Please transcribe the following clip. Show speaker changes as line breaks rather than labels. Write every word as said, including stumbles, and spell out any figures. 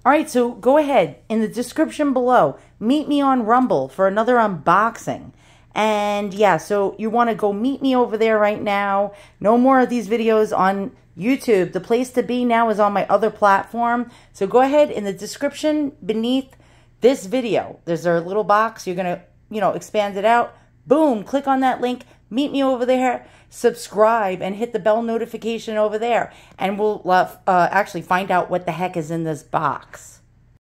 All right, so go ahead. In the description below, meet me on Rumble for another unboxing. And yeah, so you want to go meet me over there right now. No more of these videos on YouTube. The place to be now is on my other platform. So go ahead in the description beneath this video. There's a little box. You're going to, you know, expand it out. Boom, click on that link. Meet me over there. Subscribe and hit the bell notification over there. And we'll uh, uh, actually find out what the heck is in this box.